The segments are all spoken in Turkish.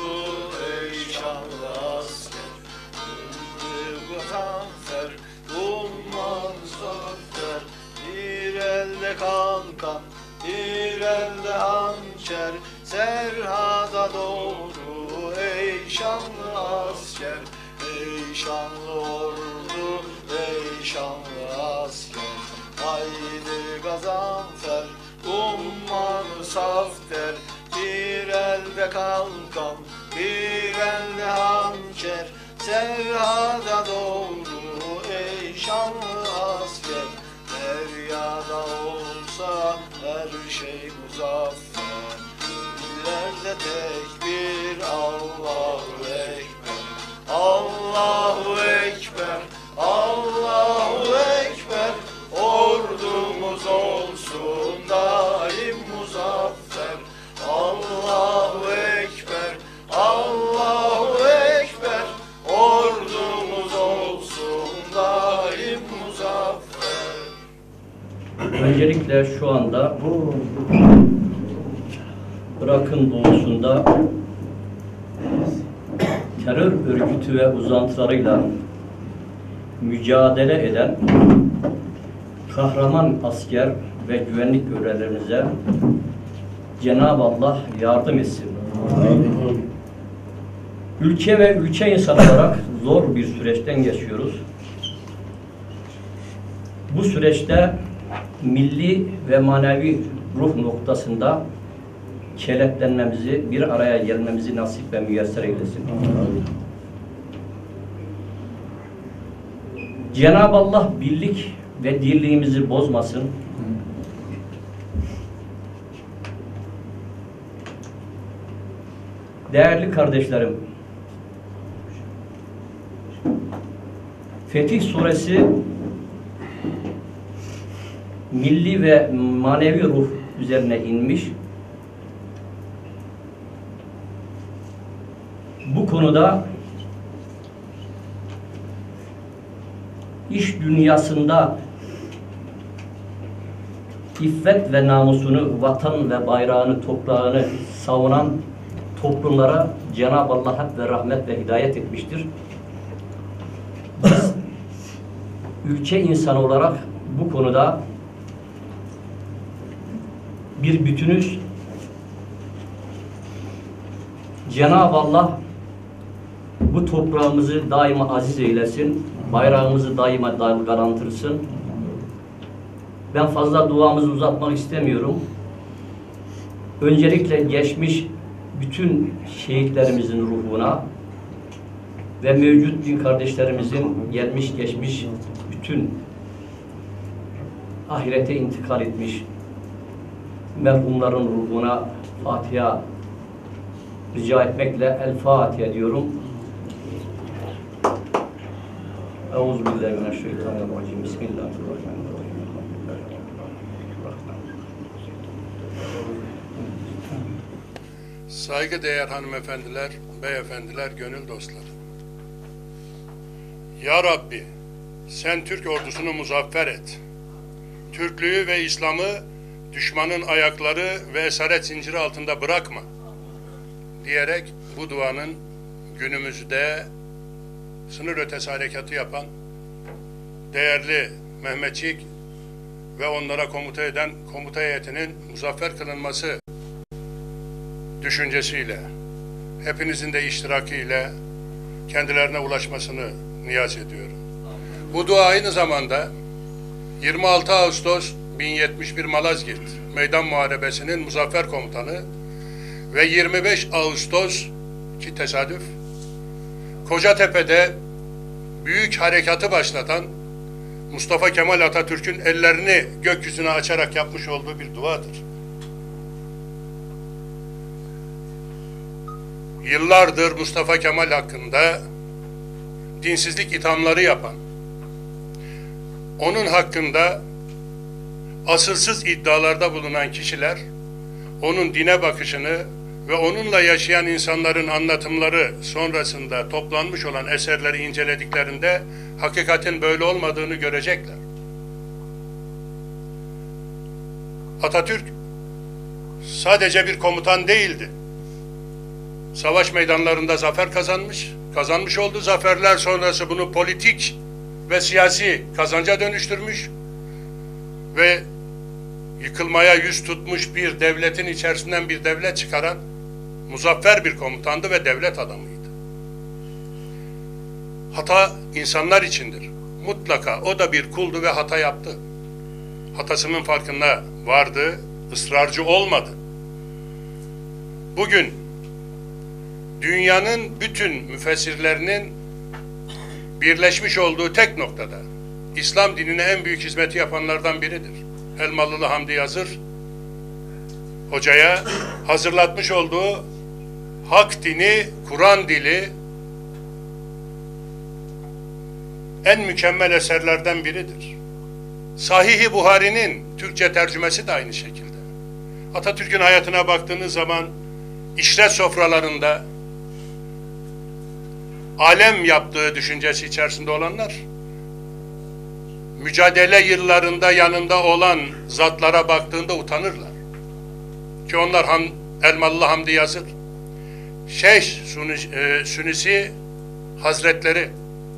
ey şanlı asker. Gazanfer, umman zafer. Bir elde kankan, bir elde hançer. Serhada doğru ey şanlı asker. Ey şanlı ordu, ey şanlı asker. Haydi Gazanfer, umman safter. Bir elde kalkan, bir elde hançer. Serhada doğru ey şanlı asker. Deryada olsa her şey muzaffer. Dillerde tekbir, Allahu Ekber. Allahu Ekber, Allahu Ekber. Ordumuz olsun daim muzaffer. Allahu Ekber, Allahu Ekber. Ordumuz olsun daim muzaffer. Öncelikle şu anda Irak'ın doğusunda terör örgütü ve uzantılarıyla mücadele eden kahraman asker ve güvenlik görevlilerimize Cenab-ı Allah yardım etsin. Ülke ve ülke insanı olarak zor bir süreçten geçiyoruz. Bu süreçte milli ve manevi ruh noktasında keleplenmemizi, bir araya gelmemizi nasip ve müyesser eylesin. Cenab-ı Allah birlik ve dirliğimizi bozmasın. Değerli kardeşlerim, Fetih Suresi milli ve manevi ruh üzerine inmiş. Bu konuda iş dünyasında iffet ve namusunu, vatan ve bayrağını, toprağını savunan toplumlara Cenab-ı Allah hak ve rahmet ve hidayet etmiştir. Biz ülke insanı olarak bu konuda bir bütünüz. Cenab-ı Allah bu toprağımızı daima aziz eylesin, bayrağımızı daima dalgalandırsın. Ben fazla duamızı uzatmak istemiyorum. Öncelikle geçmiş bütün şehitlerimizin ruhuna ve mevcut din kardeşlerimizin gelmiş geçmiş bütün ahirete intikal etmiş merhumların ruhuna Fatiha rica etmekle El Fatiha diyorum. Euzubillahimineşşeytanirracim. Bismillahirrahmanirrahim. Saygıdeğer hanımefendiler, beyefendiler, gönül dostları. Ya Rabbi, sen Türk ordusunu muzaffer et. Türklüğü ve İslam'ı düşmanın ayakları ve esaret zinciri altında bırakma diyerek bu duanın günümüzde sınır ötesi harekatı yapan değerli Mehmetçik ve onlara komuta eden komuta heyetinin muzaffer kılınması düşüncesiyle, hepinizin de iştirakiyle kendilerine ulaşmasını niyaz ediyorum. Bu dua aynı zamanda 26 Ağustos 1071 Malazgirt Meydan Muharebesi'nin muzaffer komutanı ve 25 Ağustos ki tesadüf Kocatepe'de büyük harekatı başlatan Mustafa Kemal Atatürk'ün ellerini gökyüzüne açarak yapmış olduğu bir duadır. Yıllardır Mustafa Kemal hakkında dinsizlik ithamları yapan, onun hakkında asılsız iddialarda bulunan kişiler, onun dine bakışını ve onunla yaşayan insanların anlatımları sonrasında toplanmış olan eserleri incelediklerinde hakikatin böyle olmadığını görecekler. Atatürk sadece bir komutan değildi. savaş meydanlarında zafer kazanmış oldu. Zaferler sonrası bunu politik ve siyasi kazanca dönüştürmüş ve yıkılmaya yüz tutmuş bir devletin içerisinden bir devlet çıkaran muzaffer bir komutandı ve devlet adamıydı. Hata insanlar içindir. Mutlaka o da bir kuldu ve hata yaptı. Hatasının farkında vardı, ısrarcı olmadı. Bugün dünyanın bütün müfessirlerinin birleşmiş olduğu tek noktada İslam dinine en büyük hizmeti yapanlardan biridir. Elmalılı Hamdi Yazır hocaya hazırlatmış olduğu hak dini, Kur'an dili en mükemmel eserlerden biridir. Sahih-i Buhari'nin Türkçe tercümesi de aynı şekilde. Atatürk'ün hayatına baktığınız zaman işret sofralarında alem yaptığı düşüncesi içerisinde olanlar, mücadele yıllarında yanında olan zatlara baktığında utanırlar. Ki onlar Elmalılı Hamdi Yazır, Şeyh Sünisi Hazretleri,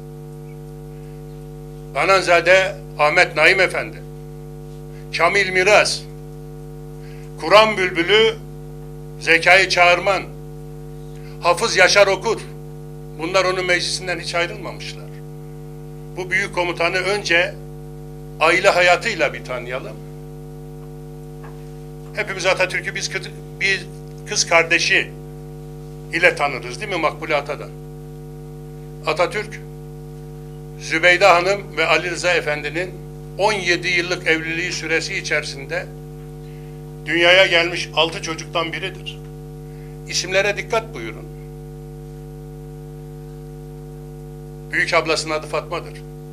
Bananzade Ahmet Naim Efendi, Kamil Miraz, Kur'an Bülbülü Zekai Çağırman, Hafız Yaşar Okur, bunlar onun meclisinden hiç ayrılmamışlar. Bu büyük komutanı önce aile hayatıyla bir tanıyalım. Hepimiz Atatürk'ü bir kız kardeşi ile tanırız değil mi Makbule Ata'dan? Atatürk, Zübeyde Hanım ve Ali Rıza Efendi'nin 17 yıllık evliliği süresi içerisinde dünyaya gelmiş 6 çocuktan biridir. İsimlere dikkat buyurun. Büyük ablasının adı Fatma'dır.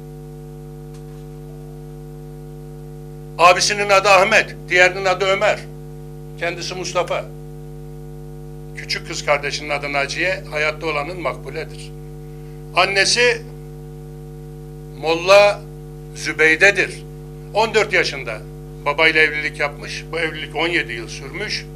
Abisinin adı Ahmet, diğerinin adı Ömer. Kendisi Mustafa. Küçük kız kardeşinin adı Naciye, hayatta olanın Makbule'dir. Annesi Molla Zübeyde'dir. 14 yaşında babayla evlilik yapmış. Bu evlilik 17 yıl sürmüş.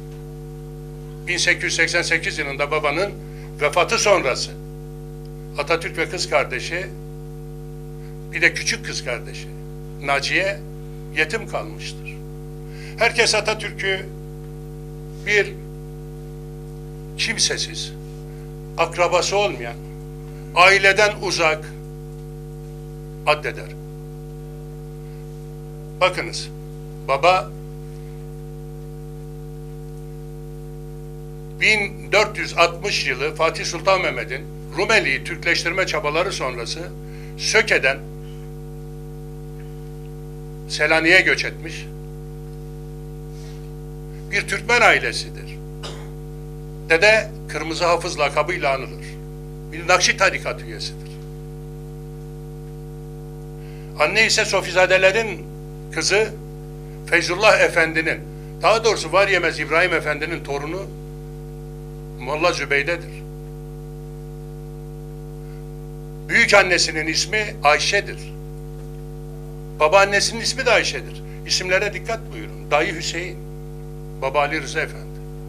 1888 yılında babanın vefatı sonrası Atatürk ve kız kardeşi, bir de küçük kız kardeşi Naciye yetim kalmıştır. Herkes Atatürk'ü bir kimsesiz, akrabası olmayan, aileden uzak addeder. Bakınız, baba 1460 yılı Fatih Sultan Mehmet'in Rumeli'yi Türkleştirme çabaları sonrası Söke'den Selanik'e göç etmiş bir Türkmen ailesidir. Dede Kırmızı Hafız lakabıyla anılır. Bir Nakşi tarikat üyesidir. Anne ise Sofizadelerin kızı Feyzullah Efendi'nin, daha doğrusu var yemez İbrahim Efendi'nin torunu Molla Zübeyde'dir. Büyük annesinin ismi Ayşe'dir. Babaannesinin ismi de Ayşe'dir. İsimlere dikkat buyurun. Dayı Hüseyin, Baba Ali Rıza Efendi.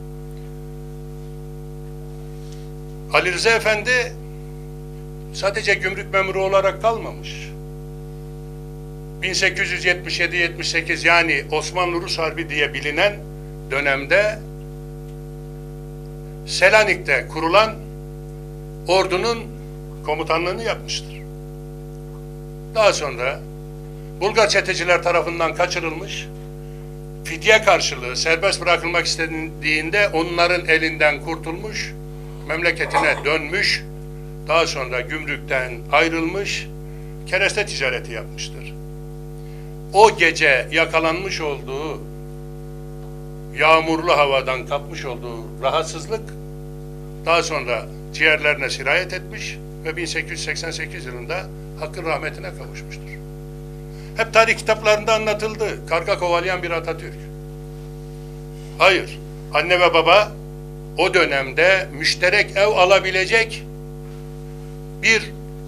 Ali Rıza Efendi sadece gümrük memuru olarak kalmamış. 1877-78 yani Osmanlı-Rus Harbi diye bilinen dönemde Selanik'te kurulan ordunun komutanlığını yapmıştır. Daha sonra Bulgar çeteciler tarafından kaçırılmış, fidye karşılığı serbest bırakılmak istendiğinde onların elinden kurtulmuş, memleketine dönmüş, daha sonra gümrükten ayrılmış, kereste ticareti yapmıştır. O gece yakalanmış olduğu yağmurlu havadan kapmış olduğu rahatsızlık daha sonra ciğerlerine sirayet etmiş ve 1888 yılında Hakk'ın rahmetine kavuşmuştur. Hep tarih kitaplarında anlatıldı. Karga kovalayan bir Atatürk. Hayır. Anne ve baba o dönemde müşterek ev alabilecek bir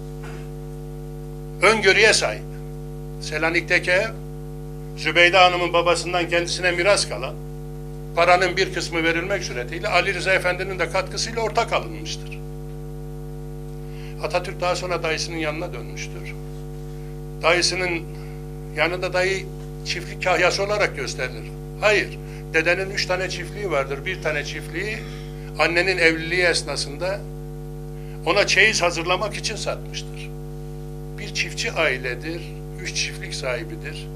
öngörüye sahip. Selanik'teki ev, Zübeyde Hanım'ın babasından kendisine miras kalan paranın bir kısmı verilmek suretiyle Ali Rıza Efendi'nin de katkısıyla ortak alınmıştır. Atatürk daha sonra dayısının yanına dönmüştür. Dayısının yanında dayı çiftlik kahyası olarak gösterilir. Hayır, dedenin 3 tane çiftliği vardır. Bir tane çiftliği annenin evliliği esnasında ona çeyiz hazırlamak için satmıştır. Bir çiftçi ailedir, 3 çiftlik sahibidir.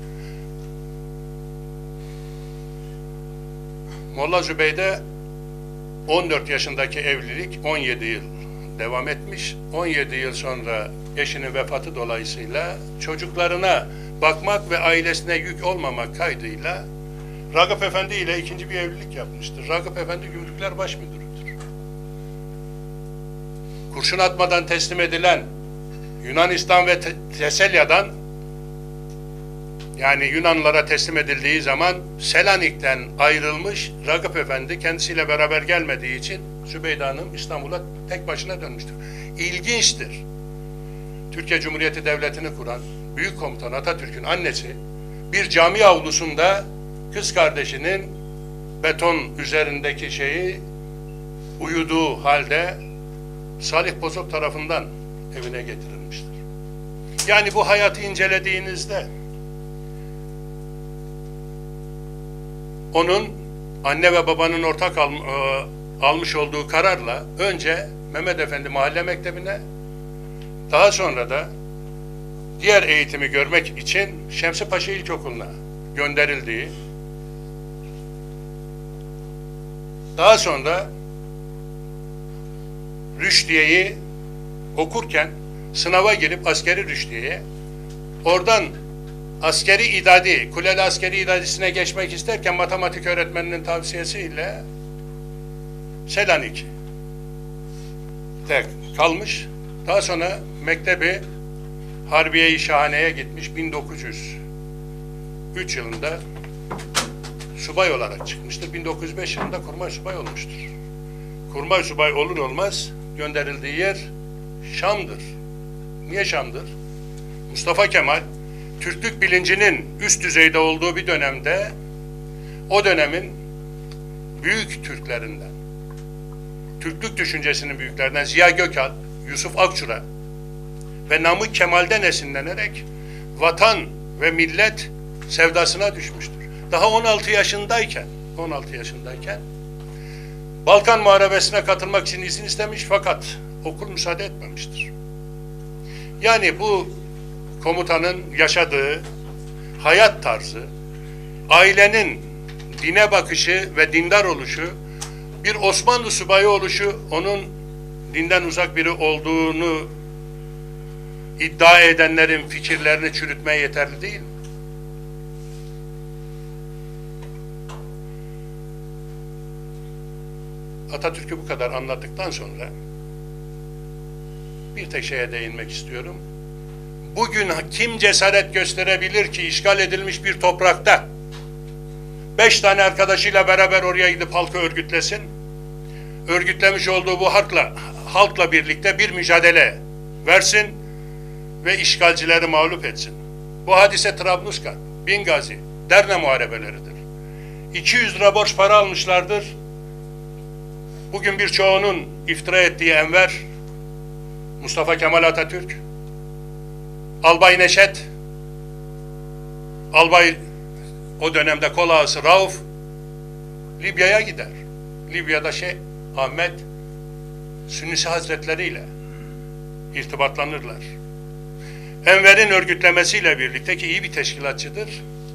Molla Zübeyde 14 yaşındaki evlilik 17 yıl devam etmiş. 17 yıl sonra eşinin vefatı dolayısıyla çocuklarına bakmak ve ailesine yük olmamak kaydıyla Ragıp Efendi ile ikinci bir evlilik yapmıştır. Ragıp Efendi Gümrükler Baş Müdürüdür. Kurşun atmadan teslim edilen Yunanistan ve Teselya'dan, yani Yunanlılara teslim edildiği zaman Selanik'ten ayrılmış Ragıp Efendi kendisiyle beraber gelmediği için Zübeyde Hanım İstanbul'a tek başına dönmüştür. İlginçtir. Türkiye Cumhuriyeti Devleti'ni kuran Büyük Komutan Atatürk'ün annesi bir cami avlusunda kız kardeşinin beton üzerindeki şeyi uyuduğu halde Salih Bozok tarafından evine getirilmiştir. Yani bu hayatı incelediğinizde onun anne ve babanın ortak almış olduğu kararla önce Mehmet Efendi Mahalle Mektebi'ne, daha sonra da diğer eğitimi görmek için Şemsi Paşa İlkokulu'na gönderildiği, daha sonra Rüşdiye'yi okurken sınava girip askeri Rüşdiye'ye, oradan askeri idadi, Kuleli askeri idadisine geçmek isterken matematik öğretmeninin tavsiyesiyle Selanik'te kalmış. Daha sonra mektebi Harbiye-i Şahane'ye gitmiş. 1903 yılında subay olarak çıkmıştır. 1905 yılında kurmay subay olmuştur. Kurmay subay olur olmaz gönderildiği yer Şam'dır. Niye Şam'dır? Mustafa Kemal Türklük bilincinin üst düzeyde olduğu bir dönemde o dönemin büyük Türklerinden, Türklük düşüncesinin büyüklerinden Ziya Gökalp, Yusuf Akçura ve Namık Kemal'den esinlenerek vatan ve millet sevdasına düşmüştür. Daha 16 yaşındayken Balkan Muharebesi'ne katılmak için izin istemiş fakat okul müsaade etmemiştir. Yani bu komutanın yaşadığı hayat tarzı, ailenin dine bakışı ve dindar oluşu, bir Osmanlı subayı oluşu onun dinden uzak biri olduğunu iddia edenlerin fikirlerini çürütmeye yeterli değil mi? Atatürk'ü bu kadar anlattıktan sonra bir tek şeye değinmek istiyorum. Bugün kim cesaret gösterebilir ki işgal edilmiş bir toprakta 5 tane arkadaşıyla beraber oraya gidip halkı örgütlesin, örgütlemiş olduğu bu halkla birlikte bir mücadele versin ve işgalcileri mağlup etsin. Bu hadise Trablusgarp, Bingazi, Derne muharebeleridir. 200 lira borç para almışlardır. Bugün birçoğunun iftira ettiği Enver, Mustafa Kemal Atatürk, Albay Neşet, Albay o dönemde kol ağası Rauf Libya'ya gider. Libya'da Ahmet Sünnisi Hazretleri ile irtibatlanırlar. Enver'in örgütlemesiyle birlikte ki iyi bir teşkilatçıdır.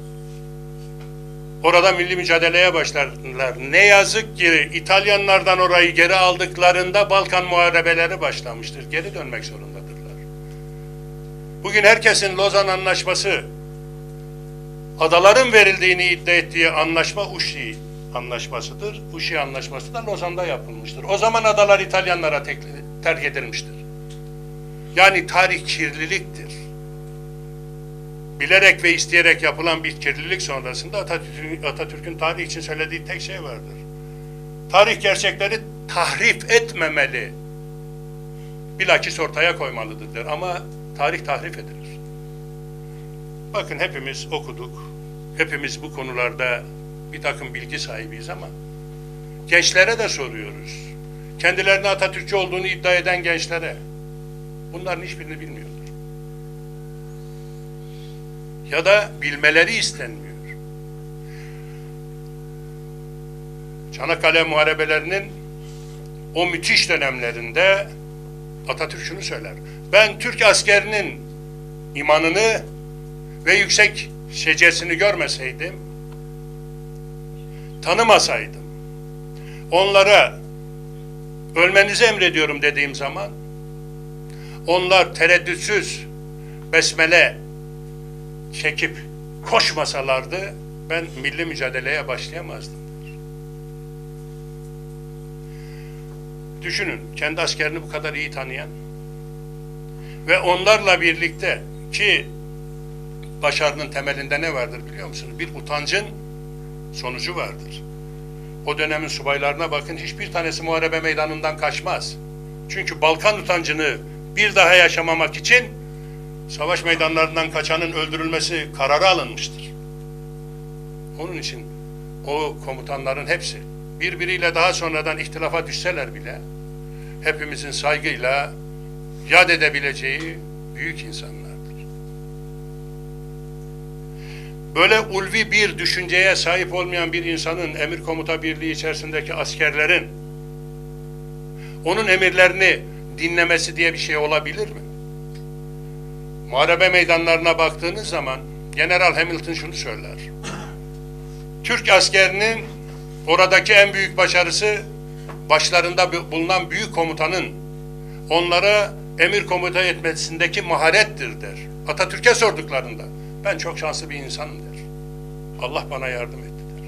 Orada milli mücadeleye başlarlar. Ne yazık ki İtalyanlardan orayı geri aldıklarında Balkan muharebeleri başlamıştır. Geri dönmek zorundadırlar. Bugün herkesin Lozan Anlaşması, adaların verildiğini iddia ettiği anlaşma Uşi Anlaşması'dır. Uşi Anlaşması da Lozan'da yapılmıştır. O zaman adalar İtalyanlara terk edilmiştir. Yani tarih kirliliktir. Bilerek ve isteyerek yapılan bir kirlilik sonrasında Atatürk'ün tarih için söylediği tek şey vardır. Tarih gerçekleri tahrif etmemeli. Bilakis ortaya koymalıdır. Ama tarih tahrif edilir. Bakın hepimiz okuduk. Hepimiz bu konularda bir takım bilgi sahibiyiz ama gençlere de soruyoruz. Kendilerine Atatürkçü olduğunu iddia eden gençlere. Bunların hiçbirini bilmiyorlar. Ya da bilmeleri istenmiyor. Çanakkale Muharebelerinin o müthiş dönemlerinde Atatürk şunu söyler: ben Türk askerinin imanını ve yüksek şecesini görmeseydim, tanımasaydım, onlara ölmenizi emrediyorum dediğim zaman, onlar tereddütsüz besmele çekip koşmasalardı, ben milli mücadeleye başlayamazdım. Düşünün, kendi askerini bu kadar iyi tanıyan ve onlarla birlikte, ki başarının temelinde ne vardır biliyor musunuz? Bir utancın sonucu vardır. O dönemin subaylarına bakın, hiçbir tanesi muharebe meydanından kaçmaz. Çünkü Balkan utancını bir daha yaşamamak için savaş meydanlarından kaçanın öldürülmesi kararı alınmıştır. Onun için o komutanların hepsi birbiriyle daha sonradan ihtilafa düşseler bile hepimizin saygıyla yad edebileceği büyük insanlardır. Böyle ulvi bir düşünceye sahip olmayan bir insanın, emir komuta birliği içerisindeki askerlerin onun emirlerini dinlemesi diye bir şey olabilir mi? Muharebe meydanlarına baktığınız zaman General Hamilton şunu söyler: Türk askerinin oradaki en büyük başarısı, başlarında bulunan büyük komutanın onlara emir komuta etmesindeki maharettir der. Atatürk'e sorduklarında, ben çok şanslı bir insanım der. Allah bana yardım etti der.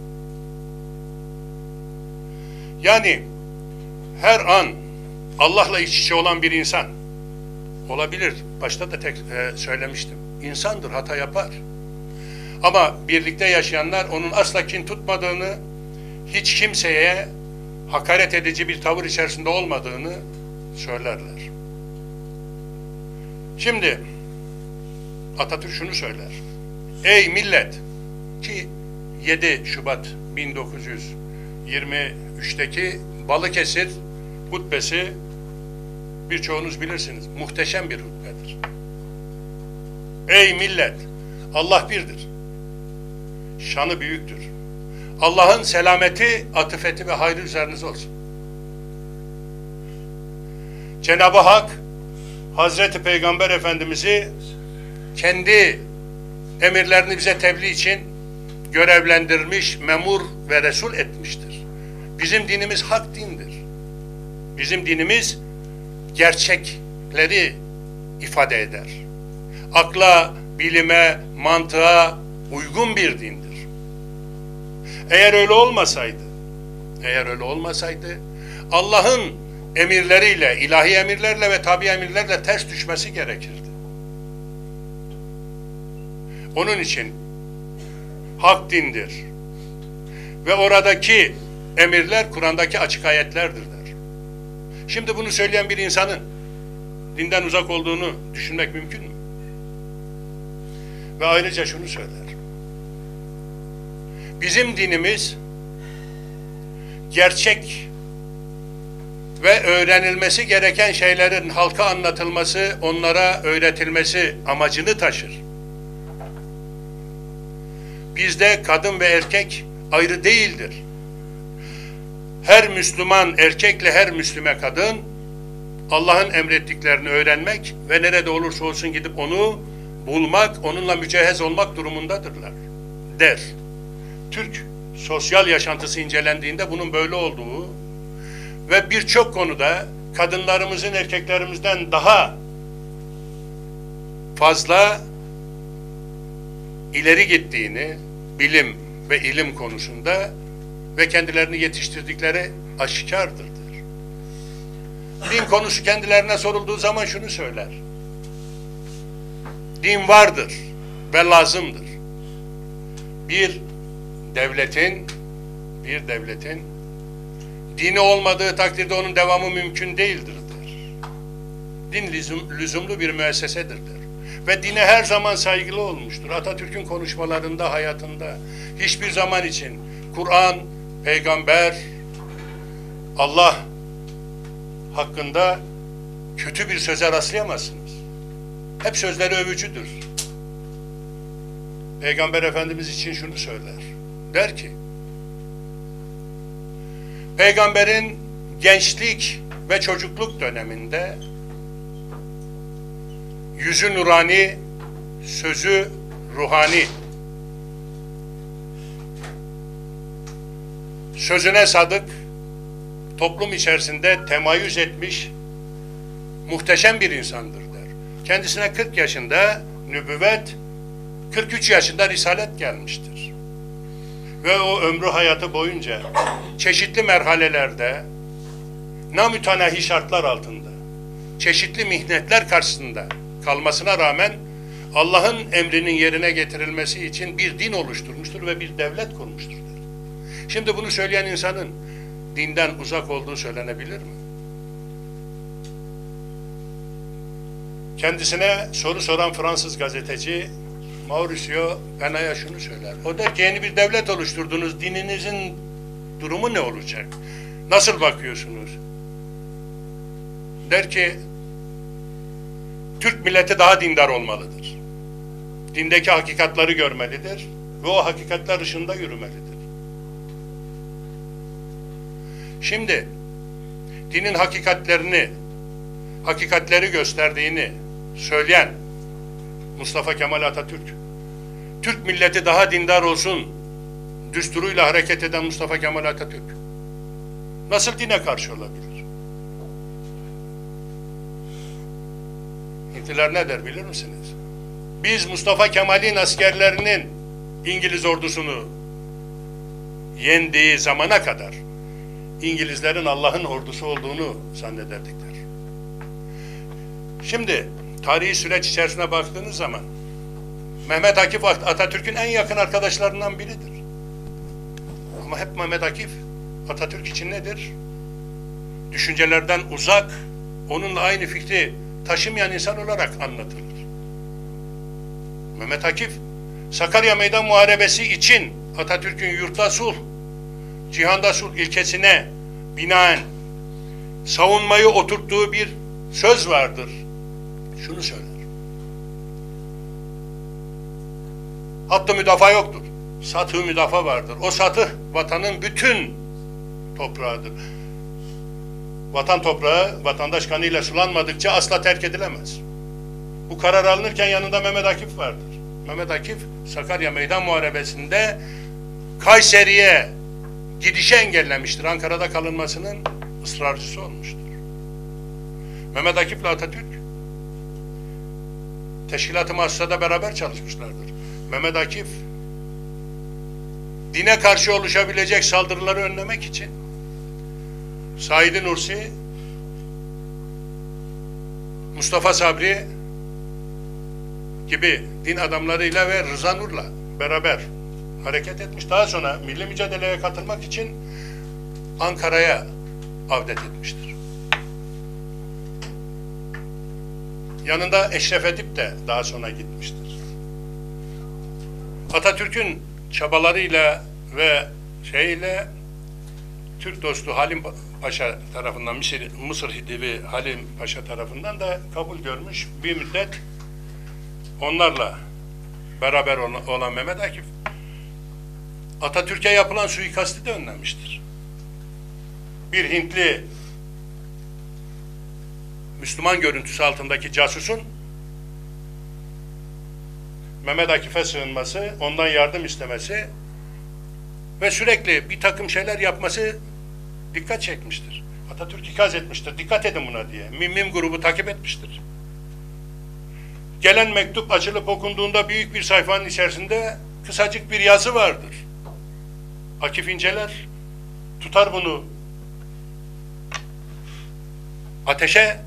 Yani her an Allah'la iç içe olan bir insan olabilir. Başta da söylemiştim. İnsandır, hata yapar. Ama birlikte yaşayanlar onun asla kin tutmadığını, hiç kimseye hakaret edici bir tavır içerisinde olmadığını söylerler. Şimdi Atatürk şunu söyler: ey millet, ki 7 Şubat 1923'teki Balıkesir hutbesi birçoğunuz bilirsiniz. Muhteşem bir hutbedir. Ey millet, Allah birdir. Şanı büyüktür. Allah'ın selameti, atıfeti ve hayrı üzerinize olsun. Cenab-ı Hak Hazreti Peygamber Efendimiz'i kendi emirlerini bize tebliğ için görevlendirmiş, memur ve resul etmiştir. Bizim dinimiz hak dindir. Bizim dinimiz gerçekleri ifade eder. Akla, bilime, mantığa uygun bir dindir. Eğer öyle olmasaydı, Allah'ın emirleriyle, ilahi emirlerle ve tabi emirlerle ters düşmesi gerekirdi. Onun için hak dindir ve oradaki emirler Kur'an'daki açık ayetlerdir der. Şimdi bunu söyleyen bir insanın dinden uzak olduğunu düşünmek mümkün mü? Ve ayrıca şunu söyler: bizim dinimiz gerçek ve öğrenilmesi gereken şeylerin halka anlatılması, onlara öğretilmesi amacını taşır. Bizde kadın ve erkek ayrı değildir. Her Müslüman erkekle her Müslüme kadın Allah'ın emrettiklerini öğrenmek ve nerede olursa olsun gidip onu bulmak, onunla mücehhez olmak durumundadırlar der. Türk sosyal yaşantısı incelendiğinde bunun böyle olduğu ve birçok konuda kadınlarımızın erkeklerimizden daha fazla ileri gittiğini bilim ve ilim konusunda ve kendilerini yetiştirdikleri aşikardır. Din konusu kendilerine sorulduğu zaman şunu söyler: din vardır ve lazımdır. Bir devletin dini olmadığı takdirde onun devamı mümkün değildir der. Din lüzumlu bir müessesedir der. ve dine her zaman saygılı olmuştur. Atatürk'ün konuşmalarında, hayatında hiçbir zaman için Kur'an, peygamber, Allah hakkında kötü bir söze rastlayamazsınız. Hep sözleri övücüdür. Peygamber Efendimiz için şunu söyler. Der ki, Peygamberin gençlik ve çocukluk döneminde yüzü nurani, sözü ruhani, sözüne sadık, toplum içerisinde temayüz etmiş muhteşem bir insandır der. Kendisine 40 yaşında nübüvvet, 43 yaşında risalet gelmiştir. Ve o ömrü hayatı boyunca çeşitli merhalelerde, namütenahi şartlar altında, çeşitli mihnetler karşısında kalmasına rağmen Allah'ın emrinin yerine getirilmesi için bir din oluşturmuştur ve bir devlet kurmuştur der. Şimdi bunu söyleyen insanın dinden uzak olduğu söylenebilir mi? Kendisine soru soran Fransız gazeteci Mauricio Pena'ya şunu söyler. O der ki yeni bir devlet oluşturdunuz. Dininizin durumu ne olacak? Nasıl bakıyorsunuz? Der ki Türk milleti daha dindar olmalıdır. Dindeki hakikatları görmelidir ve o hakikatler ışığında yürümelidir. Şimdi dinin hakikatleri gösterdiğini söyleyen Mustafa Kemal Atatürk, Türk milleti daha dindar olsun düsturuyla hareket eden Mustafa Kemal Atatürk nasıl dine karşı olabilir? Hintliler ne der bilir misiniz? Biz Mustafa Kemal'in askerlerinin İngiliz ordusunu yendiği zamana kadar İngilizlerin Allah'ın ordusu olduğunu zannederdik der. Şimdi tarihi süreç içerisine baktığınız zaman Mehmet Akif Atatürk'ün en yakın arkadaşlarından biridir. Ama hep Mehmet Akif Atatürk için nedir? Düşüncelerden uzak, onunla aynı fikri taşımayan insan olarak anlatılır. Mehmet Akif Sakarya Meydan Muharebesi için Atatürk'ün yurtta sulh, cihanda sulh ilkesine binaen savunmayı oturttuğu bir söz vardır. Şunu söyler. Hattı müdafaa yoktur. Satı müdafaa vardır. O satı vatanın bütün toprağıdır. Vatan toprağı vatandaş kanıyla sulanmadıkça asla terk edilemez. Bu karar alınırken yanında Mehmet Akif vardır. Mehmet Akif Sakarya Meydan Muharebesi'nde Kayseri'ye gidişi engellemiştir. Ankara'da kalınmasının ısrarcısı olmuştur. Mehmet Akif'le Atatürk Teşkilat-ı Mahsusa'da beraber çalışmışlardır. Mehmet Akif dine karşı oluşabilecek saldırıları önlemek için Said Nursi, Mustafa Sabri gibi din adamlarıyla ve Rıza Nur'la beraber hareket etmiş. Daha sonra milli mücadeleye katılmak için Ankara'ya avdet etmiştir. Yanında Eşref Edip de daha sonra gitmiştir. Atatürk'ün çabalarıyla ve Türk dostu Halim Paşa tarafından, Mısır Hidivi Halim Paşa tarafından da kabul görmüş. Bir müddet onlarla beraber olan Mehmet Akif Atatürk'e yapılan suikasti de önlemiştir. Bir Hintli Müslüman görüntüsü altındaki casusun Mehmet Akif'e sığınması, ondan yardım istemesi ve sürekli bir takım şeyler yapması dikkat çekmiştir. Atatürk ikaz etmiştir. Dikkat edin buna diye. Mim grubu takip etmiştir. Gelen mektup açılıp okunduğunda büyük bir sayfanın içerisinde kısacık bir yazı vardır. Akif inceler, tutar bunu ateşe,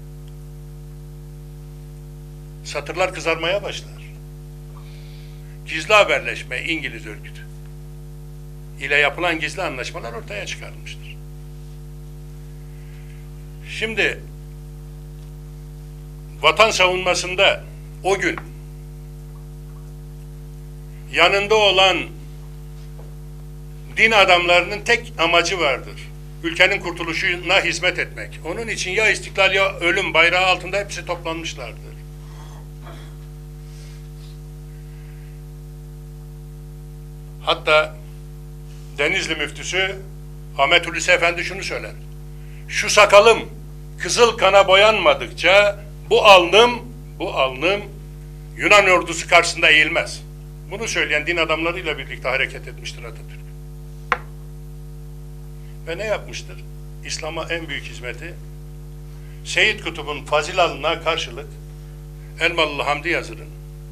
satırlar kızarmaya başlar. Gizli haberleşme İngiliz örgütü ile yapılan gizli anlaşmalar ortaya çıkarılmıştır. Şimdi vatan savunmasında o gün yanında olan din adamlarının tek amacı vardır. Ülkenin kurtuluşuna hizmet etmek. Onun için ya istiklal ya ölüm bayrağı altında hepsi toplanmışlardır. Hatta Denizli müftüsü Ahmet Hulusi Efendi şunu söyler. Şu sakalım kızıl kana boyanmadıkça bu alnım Yunan ordusu karşısında eğilmez. Bunu söyleyen din adamlarıyla birlikte hareket etmiştir Atatürk. Ve ne yapmıştır? İslam'a en büyük hizmeti Seyyid Kutub'un fazilalına karşılık Elmalılı Hamdi Yazır'ın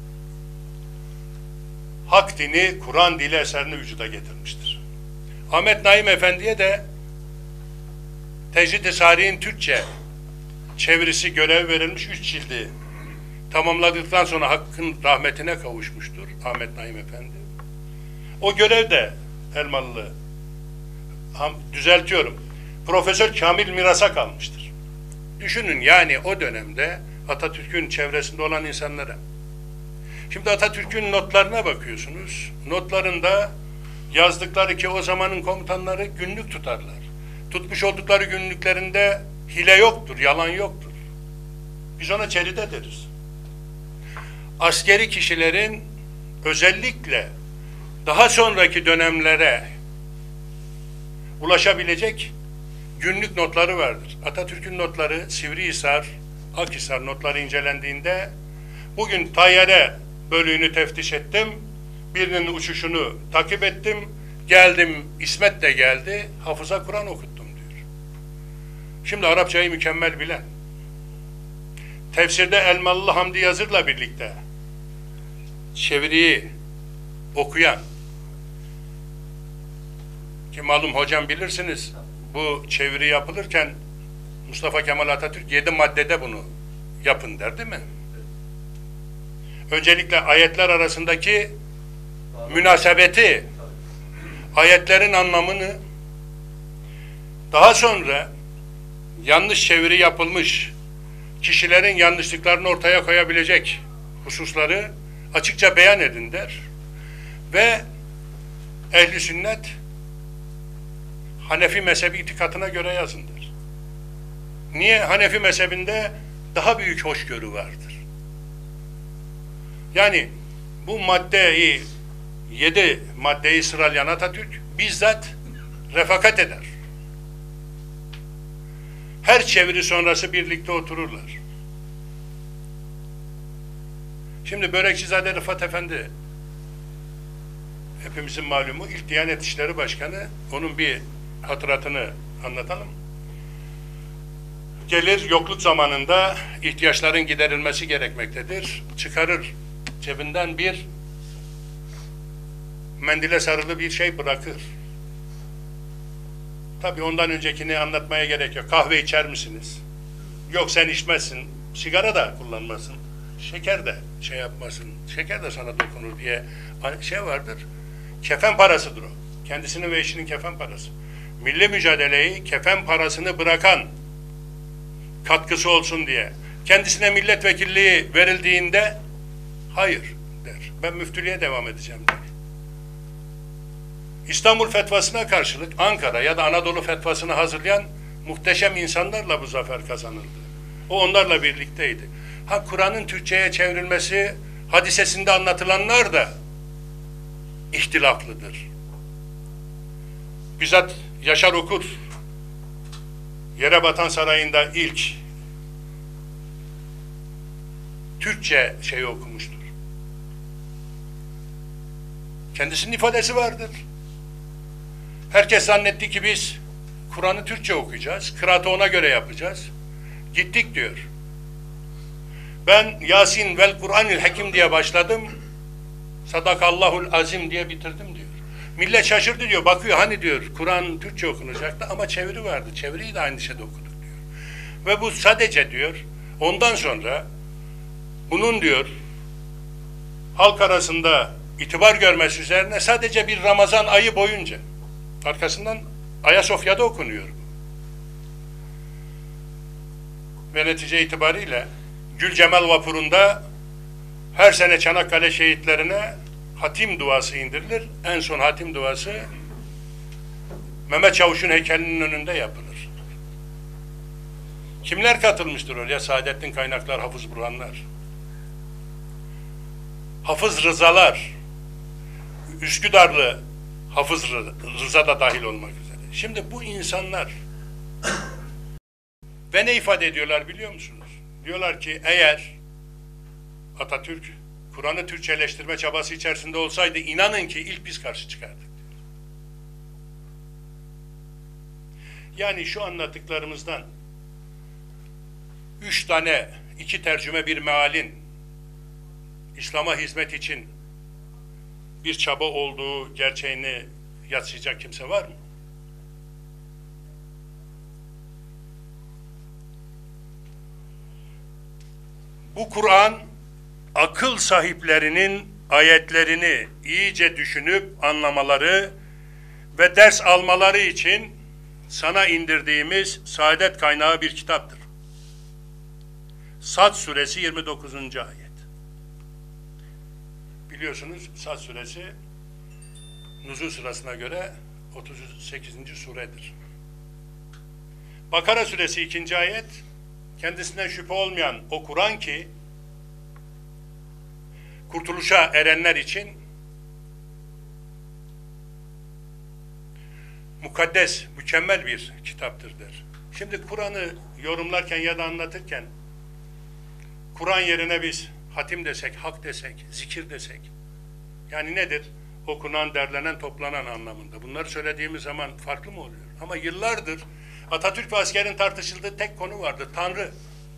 Hak dini, Kur'an dili eserini vücuda getirmiştir. Ahmet Naim Efendi'ye de Tecrid-i Sarih'in Türkçe çevirisi görev verilmiş 3 cildi tamamladıktan sonra Hakk'ın rahmetine kavuşmuştur Ahmet Naim Efendi. O görev de Elmalılı, düzeltiyorum, Profesör Kamil Miras'a kalmıştır. Düşünün yani o dönemde Atatürk'ün çevresinde olan insanlara. Şimdi Atatürk'ün notlarına bakıyorsunuz. Notlarında yazdıkları ki o zamanın komutanları günlük tutarlar. Tutmuş oldukları günlüklerinde hile yoktur, yalan yoktur. Biz ona ceride deriz. Askeri kişilerin özellikle daha sonraki dönemlere ulaşabilecek günlük notları vardır. Atatürk'ün notları Sivrihisar, Akhisar notları incelendiğinde bugün tayyare bölüğünü teftiş ettim, birinin uçuşunu takip ettim, geldim, İsmet de geldi, hafıza Kur'an okuttum diyor. Şimdi Arapçayı mükemmel bilen, tefsirde Elmalılı Hamdi Yazır'la birlikte çeviriyi okuyan, ki malum hocam bilirsiniz, bu çeviri yapılırken Mustafa Kemal Atatürk 7 maddede bunu yapın der değil mi? Öncelikle ayetler arasındaki münasebeti, ayetlerin anlamını, daha sonra yanlış çeviri yapılmış kişilerin yanlışlıklarını ortaya koyabilecek hususları açıkça beyan edin der. Ve ehli sünnet Hanefi mezhebi itikadına göre yazın der. Niye? Hanefi mezhebinde daha büyük hoşgörü vardır. Yani bu maddeyi, 7 maddeyi sıralayan Atatürk bizzat refakat eder. Her çeviri sonrası birlikte otururlar. Şimdi Börekçizade Rıfat Efendi, hepimizin malumu, ilk Diyanet İşleri Başkanı, onun bir hatıratını anlatalım. Gelir, yokluk zamanında ihtiyaçların giderilmesi gerekmektedir. Çıkarır cebinden bir mendile sarılı bir şey bırakır. Tabii ondan öncekini anlatmaya gerek yok. Kahve içer misiniz? Yok sen içmezsin. Sigara da kullanmasın. Şeker de şey yapmasın. Şeker de sana dokunur diye şey vardır. Kefen parasıdır o. Kendisinin ve eşinin kefen parası. Milli mücadeleyi kefen parasını bırakan katkısı olsun diye kendisine milletvekilliği verildiğinde hayır der. Ben müftülüğe devam edeceğim der. İstanbul fetvasına karşılık Ankara ya da Anadolu fetvasını hazırlayan muhteşem insanlarla bu zafer kazanıldı. O onlarla birlikteydi. Ha, Kur'an'ın Türkçe'ye çevrilmesi hadisesinde anlatılanlar da ihtilaflıdır. Bizzat Yaşar Okur Yerebatan Sarayı'nda ilk Türkçe şeyi okumuştur. Kendisinin ifadesi vardır. Herkes zannetti ki biz Kur'an'ı Türkçe okuyacağız, kıraatı ona göre yapacağız. Gittik diyor. Ben Yasin vel Kur'anil Hakim diye başladım, Sadakallahul Azim diye bitirdim diyor. Millet şaşırdı diyor, bakıyor hani diyor Kur'an Türkçe okunacaktı ama çeviri vardı, çeviriyi de aynı şeyde okuduk diyor. Ve bu sadece diyor, ondan sonra bunun diyor halk arasında itibar görmesi üzerine sadece bir Ramazan ayı boyunca, arkasından Ayasofya'da okunuyor. Ve netice itibariyle Gülcemal vapurunda Her sene Çanakkale şehitlerine hatim duası indirilir. En son hatim duası Mehmet Çavuş'un heykelinin önünde yapılır. Kimler katılmıştır oraya? Saadettin Kaynaklar, Hafız Burhanlar, Hafız Rızalar, Üsküdarlı Hafız Rıza da dahil olmak üzere. Şimdi bu insanlar ve ne ifade ediyorlar biliyor musunuz? Diyorlar ki eğer Atatürk Kur'an'ı Türkçeleştirme çabası içerisinde olsaydı inanın ki ilk biz karşı çıkardık. Yani şu anlattıklarımızdan 3 tane, 2 tercüme bir mealin İslam'a hizmet için bir çaba olduğu gerçeğini yadsıyacak kimse var mı? Bu Kur'an akıl sahiplerinin ayetlerini iyice düşünüp anlamaları ve ders almaları için sana indirdiğimiz saadet kaynağı bir kitaptır. Sad suresi 29. ayet. Biliyorsunuz Sad suresi nuzul sırasına göre 38. suredir. Bakara suresi 2. ayet, kendisinden şüphe olmayan o Kur'an ki kurtuluşa erenler için mukaddes, mükemmel bir kitaptır der. Şimdi Kur'an'ı yorumlarken ya da anlatırken Kur'an yerine biz hatim desek, hak desek, zikir desek, yani nedir? Okunan, derlenen, toplanan anlamında. Bunları söylediğimiz zaman farklı mı oluyor? Ama yıllardır Atatürk ve askerin tartışıldığı tek konu vardı. Tanrı.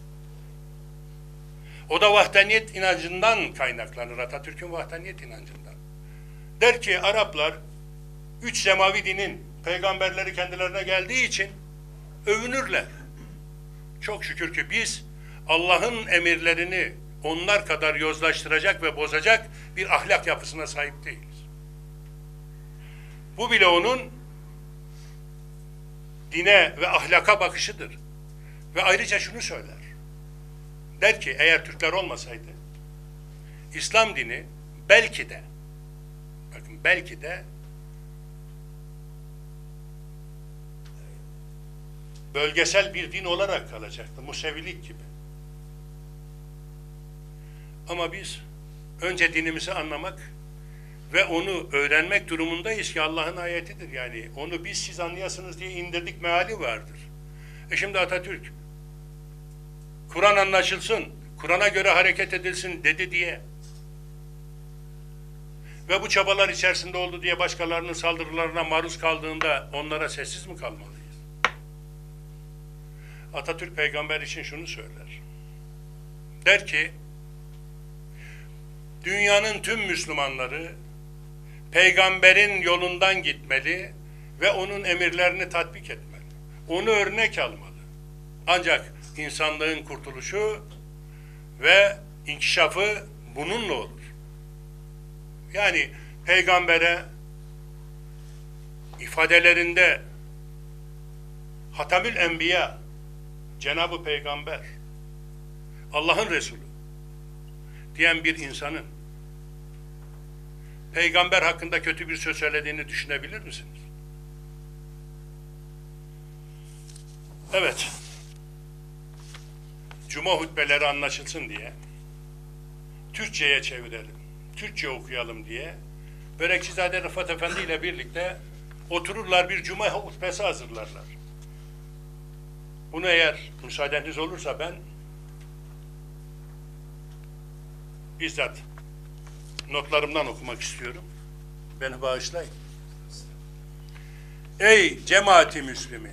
O da vahdaniyet inancından kaynaklanır. Atatürk'ün vahdaniyet inancından. Der ki Araplar 3 semavi dinin peygamberleri kendilerine geldiği için övünürler. Çok şükür ki biz Allah'ın emirlerini onlar kadar yozlaştıracak ve bozacak bir ahlak yapısına sahip değiliz. Bu bile onun dine ve ahlaka bakışıdır. Ve ayrıca şunu söyler. Der ki eğer Türkler olmasaydı İslam dini belki de, bakın belki de bölgesel bir din olarak kalacaktı. Musevilik gibi. Ama biz önce dinimizi anlamak ve onu öğrenmek durumundayız ki Allah'ın ayetidir. Yani onu biz siz anlayasınız diye indirdik meali vardır. Şimdi Atatürk Kur'an anlaşılsın, Kur'an'a göre hareket edilsin dedi diye ve bu çabalar içerisinde oldu diye başkalarının saldırılarına maruz kaldığında onlara sessiz mi kalmalıyız? Atatürk peygamber için şunu söyler. Der ki dünyanın tüm Müslümanları peygamberin yolundan gitmeli ve onun emirlerini tatbik etmeli. Onu örnek almalı. Ancak insanlığın kurtuluşu ve inkişafı bununla olur. Yani peygambere ifadelerinde Hatemül Enbiya, Cenab-ı Peygamber, Allah'ın Resulü diyen bir insanın peygamber hakkında kötü bir söz söylediğini düşünebilir misiniz? Evet. Cuma hutbeleri anlaşılsın diye Türkçe'ye çevirelim, Türkçe okuyalım diye Börekçizade Rıfat Efendi ile birlikte otururlar, bir cuma hutbesi hazırlarlar. Bunu eğer müsaadeniz olursa ben bizzat notlarımdan okumak istiyorum. Beni bağışlayın. Ey cemaati Müslümin!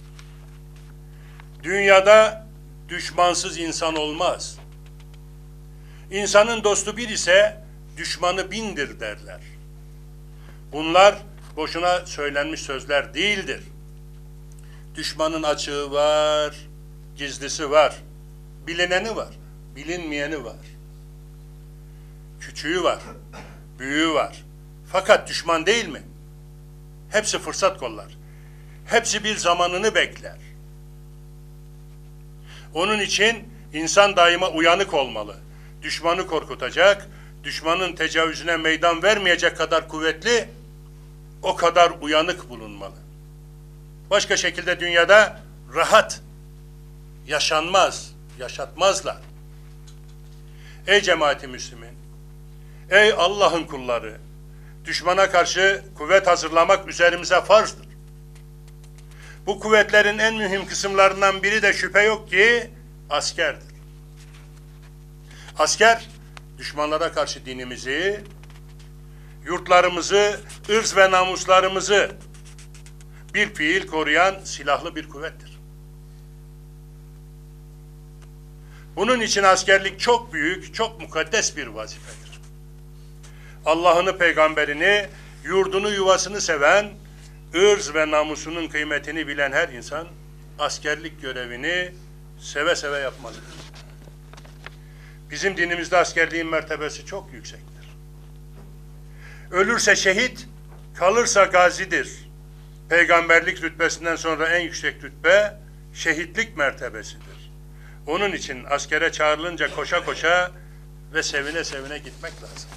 Dünyada düşmansız insan olmaz. İnsanın dostu bir ise düşmanı bindir derler. Bunlar boşuna söylenmiş sözler değildir. Düşmanın açığı var, gizlisi var, bilineni var, bilinmeyeni var. Küçüğü var, büyüğü var. Fakat düşman değil mi? Hepsi fırsat kollar. Hepsi bir zamanını bekler. Onun için insan daima uyanık olmalı. düşmanı korkutacak, düşmanın tecavüzüne meydan vermeyecek kadar kuvvetli, o kadar uyanık bulunmalı. Başka şekilde dünyada rahat yaşanmaz, yaşatmazlar. Ey cemaati Müslümin, ey Allah'ın kulları, düşmana karşı kuvvet hazırlamak üzerimize farzdır. Bu kuvvetlerin en mühim kısımlarından biri de şüphe yok ki askerdir. Asker, düşmanlara karşı dinimizi, yurtlarımızı, ırz ve namuslarımızı bir fiil koruyan silahlı bir kuvvettir. Bunun için askerlik çok büyük, çok mukaddes bir vazifedir. Allah'ını, peygamberini, yurdunu, yuvasını seven, ırz ve namusunun kıymetini bilen her insan askerlik görevini seve seve yapmalıdır. Bizim dinimizde askerliğin mertebesi çok yüksektir. Ölürse şehit, kalırsa gazidir. Peygamberlik rütbesinden sonra en yüksek rütbe şehitlik mertebesidir. Onun için askere çağrılınca koşa koşa ve sevine sevine gitmek lazım.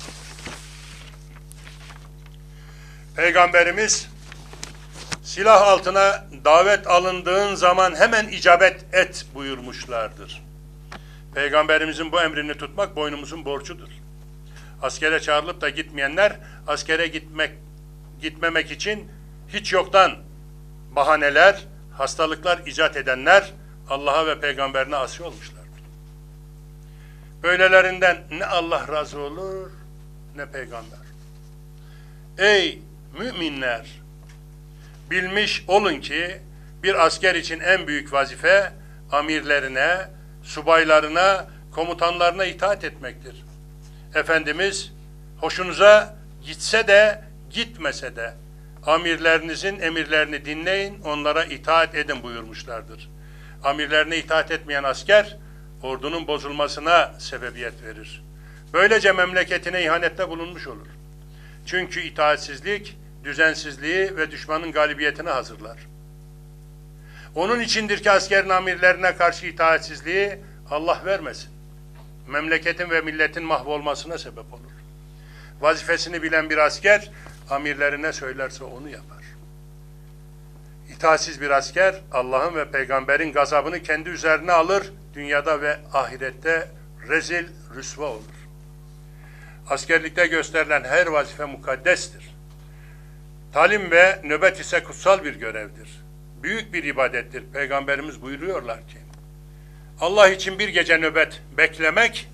Peygamberimiz silah altına davet alındığın zaman hemen icabet et buyurmuşlardır. Peygamberimizin bu emrini tutmak boynumuzun borcudur. Askere çağrılıp da gitmeyenler, askere gitmemek için hiç yoktan bahaneler, hastalıklar icat edenler Allah'a ve peygamberine asi olmuşlardır. Böylelerinden ne Allah razı olur ne peygamber. Ey müminler! Bilmiş olun ki bir asker için en büyük vazife amirlerine, subaylarına, komutanlarına itaat etmektir. Efendimiz hoşunuza gitse de gitmese de amirlerinizin emirlerini dinleyin, onlara itaat edin buyurmuşlardır. Amirlerine itaat etmeyen asker ordunun bozulmasına sebebiyet verir. Böylece memleketine ihanette bulunmuş olur. Çünkü itaatsizlik düzensizliği ve düşmanın galibiyetine hazırlar. Onun içindir ki askerin amirlerine karşı itaatsizliği Allah vermesin. Memleketin ve milletin mahvolmasına sebep olur. Vazifesini bilen bir asker amirlerine söylerse onu yapar. İtaatsiz bir asker Allah'ın ve peygamberin gazabını kendi üzerine alır, dünyada ve ahirette rezil, rüsva olur. Askerlikte gösterilen her vazife mukaddestir. Talim ve nöbet ise kutsal bir görevdir. Büyük bir ibadettir. Peygamberimiz buyuruyorlar ki, Allah için bir gece nöbet beklemek,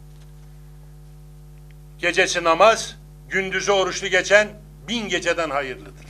gecesi namaz, gündüzü oruçlu geçen 1000 geceden hayırlıdır.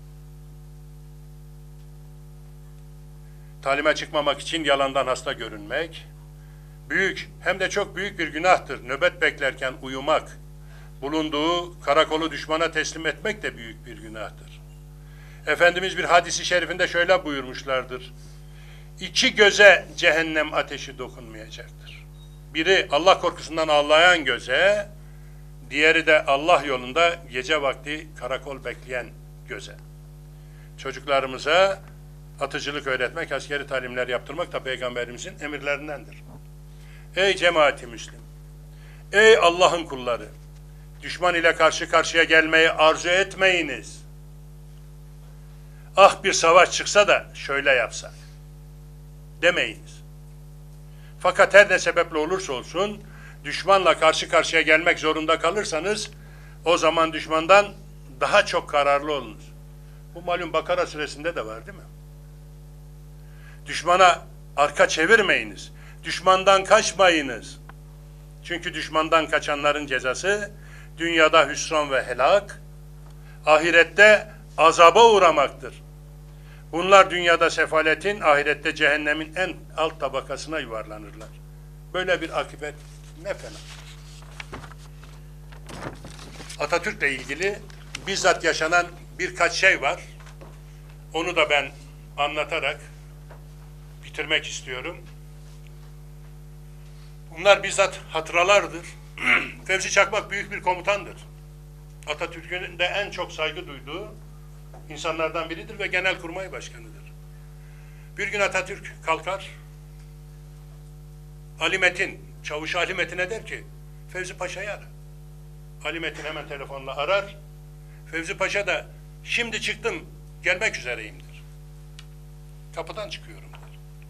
Talime çıkmamak için yalandan hasta görünmek, büyük hem de çok büyük bir günahtır. Nöbet beklerken uyumak, bulunduğu karakolu düşmana teslim etmek de büyük bir günahtır. Efendimiz bir hadisi şerifinde şöyle buyurmuşlardır. 2 göze cehennem ateşi dokunmayacaktır. Biri Allah korkusundan ağlayan göze, diğeri de Allah yolunda gece vakti karakol bekleyen göze. Çocuklarımıza atıcılık öğretmek, askeri talimler yaptırmak da Peygamberimizin emirlerindendir. Ey cemaati Müslim! Ey Allah'ın kulları! Düşman ile karşı karşıya gelmeyi arzu etmeyiniz. Ah bir savaş çıksa da şöyle yapsak demeyiniz. Fakat her ne sebeple olursa olsun düşmanla karşı karşıya gelmek zorunda kalırsanız o zaman düşmandan daha çok kararlı olunuz. Bu malum Bakara suresinde de var değil mi? Düşmana arka çevirmeyiniz. Düşmandan kaçmayınız. Çünkü düşmandan kaçanların cezası dünyada hüsran ve helak, ahirette azaba uğramaktır. Bunlar dünyada sefaletin, ahirette cehennemin en alt tabakasına yuvarlanırlar. Böyle bir akıbet ne fena. Atatürk'le ilgili bizzat yaşanan birkaç şey var. Onu da ben anlatarak bitirmek istiyorum. Bunlar bizzat hatıralardır. Fevzi Çakmak büyük bir komutandır. Atatürk'ün de en çok saygı duyduğu insanlardan biridir ve Genelkurmay Başkanı'dır. Bir gün Atatürk kalkar, Ali Metin Çavuş Ali Metin'e der ki, Fevzi Paşa'yı ara. Ali Metin hemen telefonla arar. Fevzi Paşa da şimdi çıktım, gelmek üzereyimdir. Kapıdan çıkıyorum der.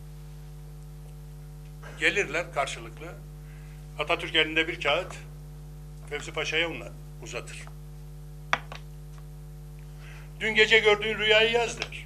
Gelirler karşılıklı. Atatürk elinde bir kağıt Fevzi Paşa'ya uzatır. Dün gece gördüğün rüyayı yaz der.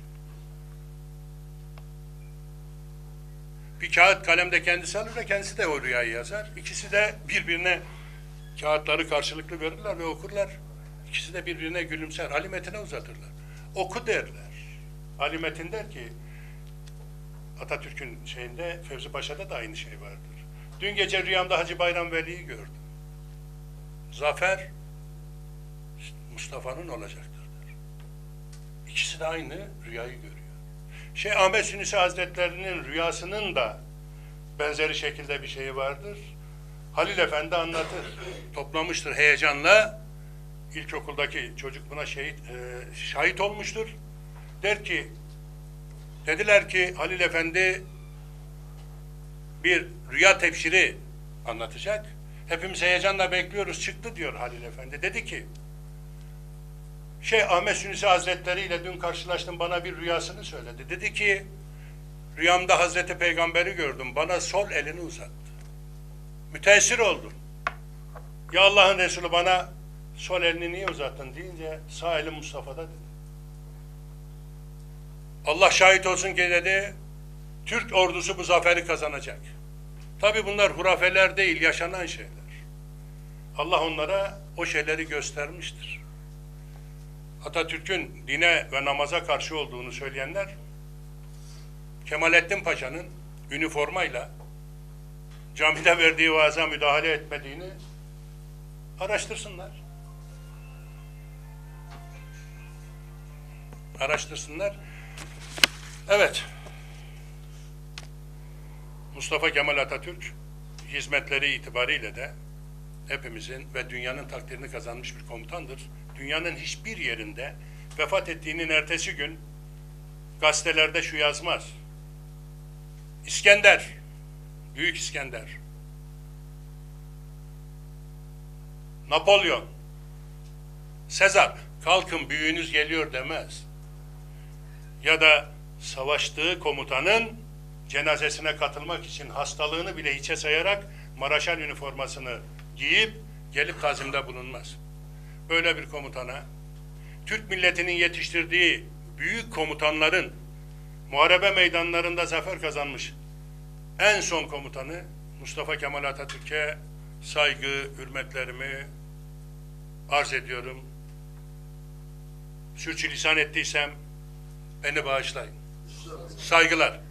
Bir kağıt kalemde kendisi alır ve kendisi de o rüyayı yazar. İkisi de birbirine kağıtları karşılıklı verirler ve okurlar. İkisi de birbirine gülümser. Ali Metin'e uzatırlar. Oku derler. Ali Metin der ki, Atatürk'ün şeyinde, Fevzi Paşa'da da aynı şey vardır. Dün gece rüyamda Hacı Bayram Veli'yi gördüm. Zafer Mustafa'nın olacaktır der. İkisi de aynı rüyayı görüyor. Ahmet Sünisi Hazretlerinin rüyasının da benzeri şekilde bir şeyi vardır. Halil Efendi anlatır. Toplamıştır heyecanla. İlkokuldaki çocuk buna şahit olmuştur. Der ki, dediler ki Halil Efendi bir rüya tefsiri anlatacak. Hepimiz heyecanla bekliyoruz. Çıktı diyor Halil Efendi. Dedi ki, Ahmet Sünisi Hazretleri ile dün karşılaştım, bana bir rüyasını söyledi. Dedi ki, rüyamda Hazreti Peygamber'i gördüm. Bana sol elini uzattı. Müteessir oldum. Ya Allah'ın Resulü bana sol elini niye uzattın deyince sağ elim Mustafa'da dedi. Allah şahit olsun ki dedi, Türk ordusu bu zaferi kazanacak. Tabi bunlar hurafeler değil, yaşanan şeyler. Allah onlara o şeyleri göstermiştir. Atatürk'ün dine ve namaza karşı olduğunu söyleyenler, Kemalettin Paşa'nın üniformayla camide verdiği vaaza müdahale etmediğini araştırsınlar. Araştırsınlar. Evet. Mustafa Kemal Atatürk hizmetleri itibariyle de hepimizin ve dünyanın takdirini kazanmış bir komutandır. Dünyanın hiçbir yerinde vefat ettiğinin ertesi gün gazetelerde şu yazmaz: İskender, Büyük İskender, Napolyon, Sezar, kalkın büyüğünüz geliyor demez. Ya da savaştığı komutanın cenazesine katılmak için hastalığını bile hiçe sayarak Maraşal üniformasını giyip gelip tazimde bulunmaz. Böyle bir komutana, Türk milletinin yetiştirdiği büyük komutanların muharebe meydanlarında zafer kazanmış en son komutanı Mustafa Kemal Atatürk'e saygı, hürmetlerimi arz ediyorum. Sürçülisan ettiysem beni bağışlayın. Saygılar.